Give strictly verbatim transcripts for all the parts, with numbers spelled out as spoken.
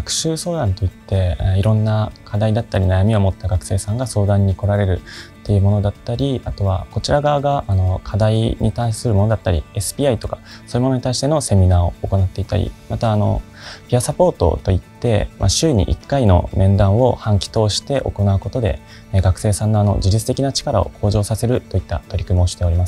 学習相談といって、いろんな課題だったり悩みを持った学生さんが相談に来られるっていうものだったり、あとはこちら側があの課題に対するものだったり エスピーアイ とかそういうものに対してのセミナーを行っていたり、またあのピアサポートといって、まあ、週にいっかいの面談を半期通して行うことで、学生さんのあの自律的な力を向上させるといった取り組みをしております。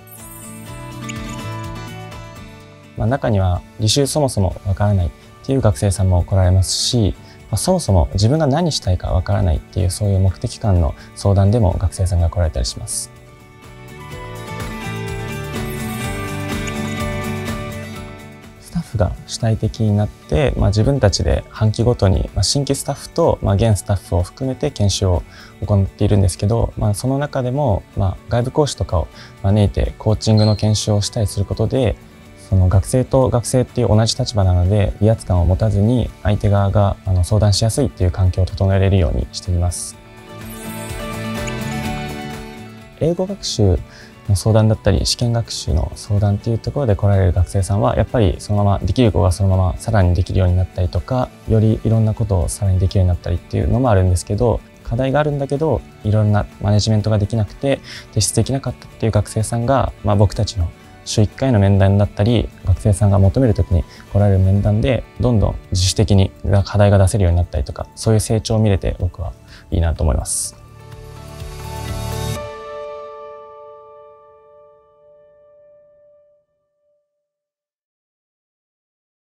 まあ、中には履修そもそもわからないっていう学生さんも来られますし、まあ、そもそも自分が何したいかわからないっていうそういう目的感の相談でも学生さんが来られたりします。スタッフが主体的になって、まあ、自分たちで半期ごとに、まあ、新規スタッフと、まあ、現スタッフを含めて研修を行っているんですけど、まあ、その中でも、まあ、外部講師とかを招いてコーチングの研修をしたりすることで、その学生と学生っていう同じ立場なので威圧感を持たずに相手側があの相談しやすいっていう環境を整えられるようにしています。英語学習の相談だったり試験学習の相談っていうところで来られる学生さんはやっぱりそのままできる子がそのままさらにできるようになったりとか、よりいろんなことをさらにできるようになったりっていうのもあるんですけど、課題があるんだけどいろんなマネジメントができなくて提出できなかったっていう学生さんが、まあ、僕たちの週いっかいの面談だったり、学生さんが求めるときに来られる面談で、どんどん自主的に課題が出せるようになったりとか、そういう成長を見れて僕はいいなと思います。